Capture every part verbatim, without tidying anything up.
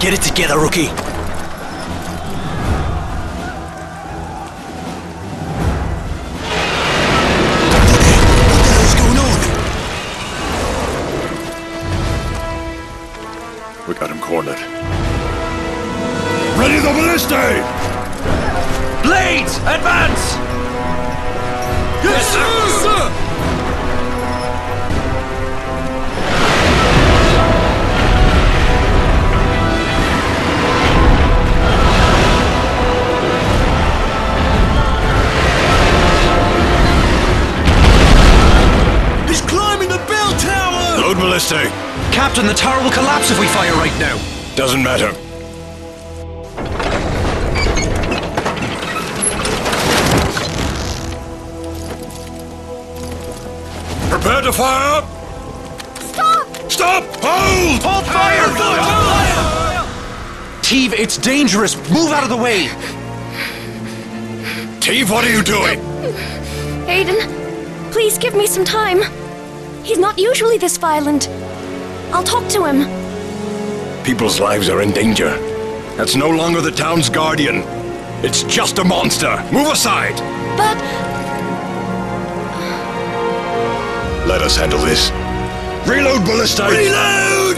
Get it together, rookie. We got him cornered. Ready the ballistae! Blades, advance! Yes, sir! Yes, sir! He's climbing the bell tower! Load ballistae. Captain, the tower will collapse if we fire right now. Doesn't matter. Prepare to fire! Stop! Stop! Hold! Hold fire! Hold fire! Teve, it's dangerous. Move out of the way. Teve, what are you doing? Aiden, please give me some time. He's not usually this violent. I'll talk to him. People's lives are in danger. That's no longer the town's guardian. It's just a monster. Move aside! But... Let us handle this. Reload ballistae! Reload!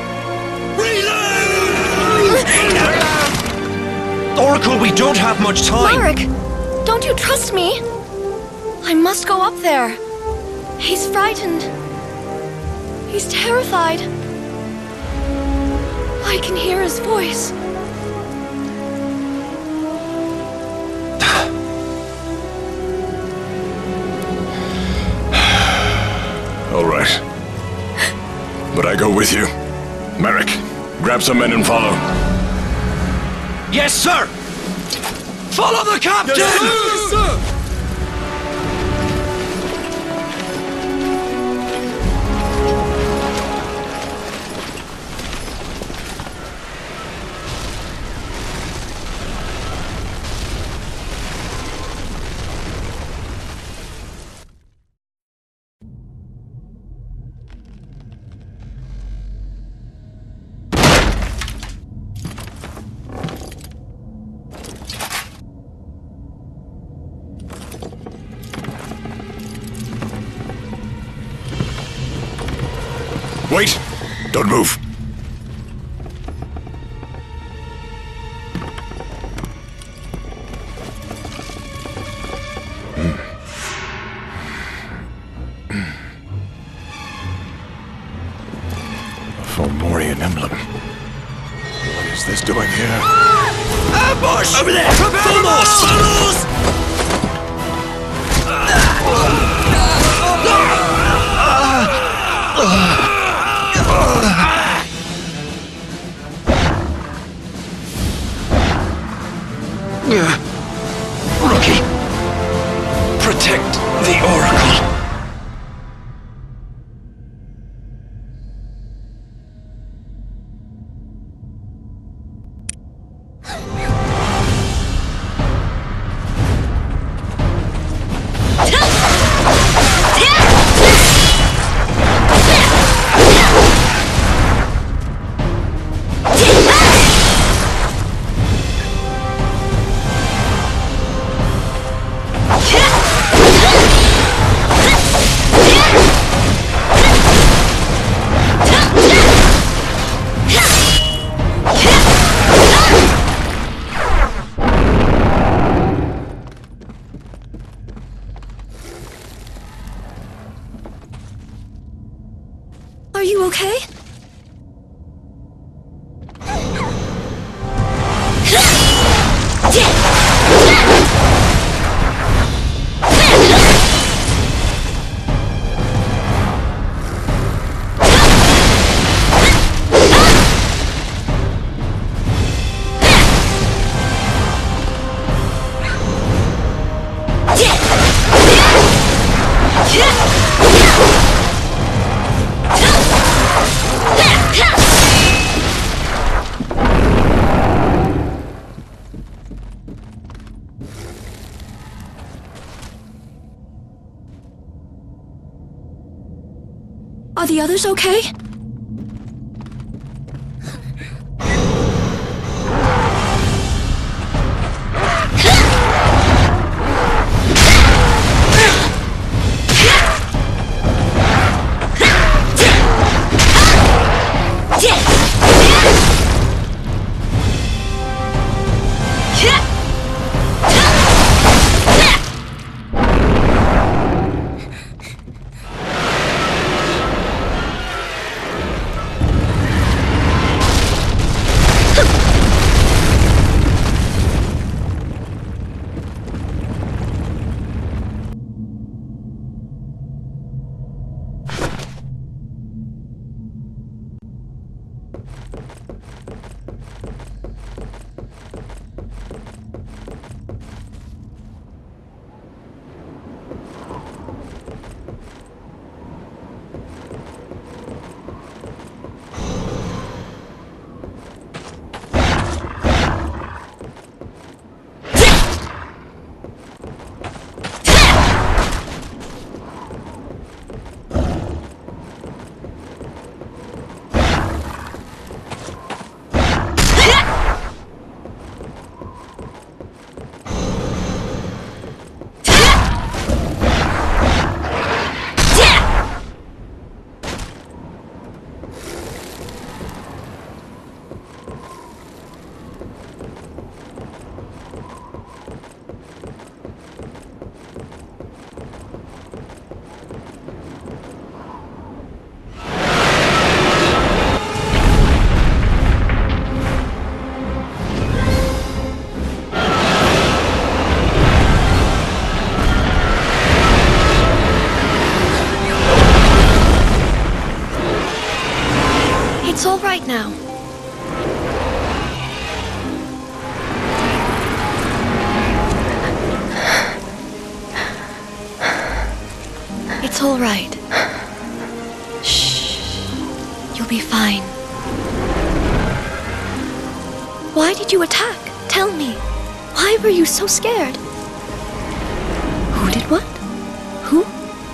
Reload! Oracle, we don't have much time. Marek, don't you trust me? I must go up there. He's frightened. He's terrified. I can hear his voice. All right. But I go with you. Merrick, grab some men and follow. Yes, sir! Follow the captain! Yes, sir! Yes, sir! Wait! Don't move. A Fomorian emblem. What is this doing here? Ambush! Over there! Vamos! Vamos! Rookie, protect the Oracle. Are you okay? Are the others okay? all right now. It's all right. Shh. You'll be fine. Why did you attack? Tell me. Why were you so scared? Who did what? Who?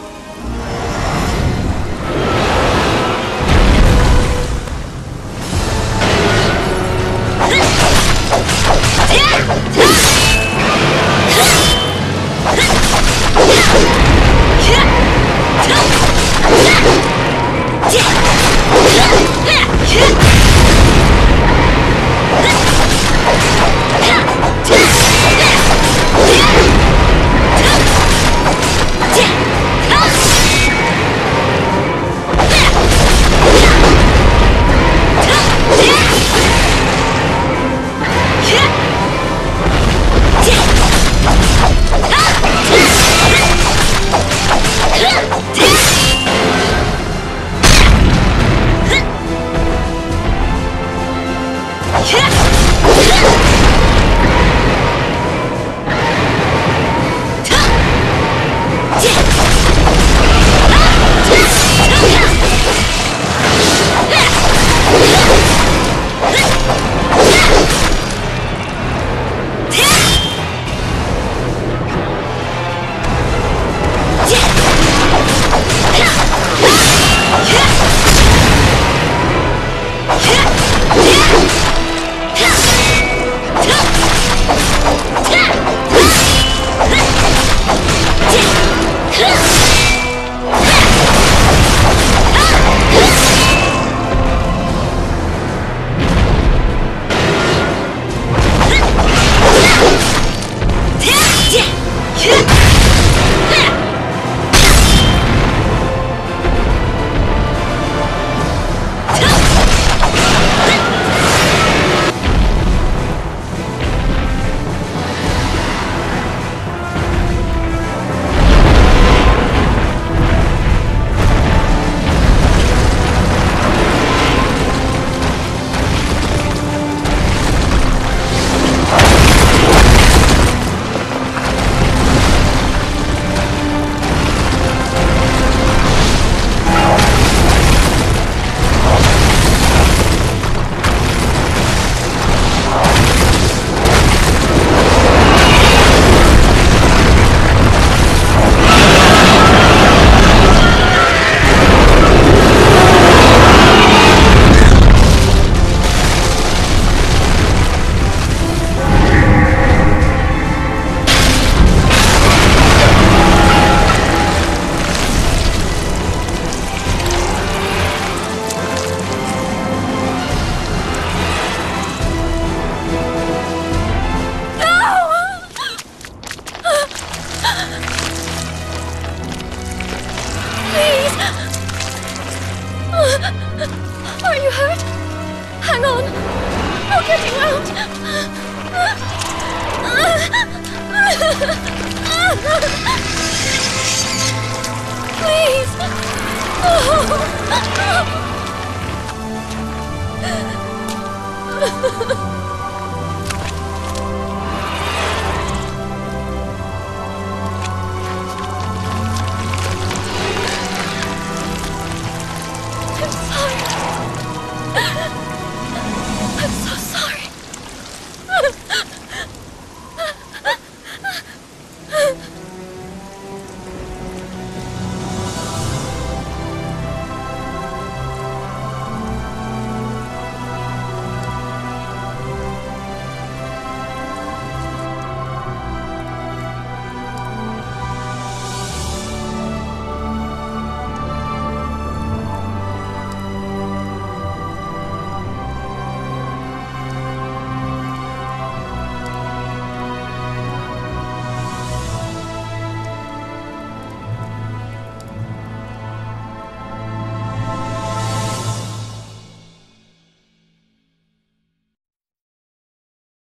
Are you hurt? Hang on. I'll get you out. Please. Oh.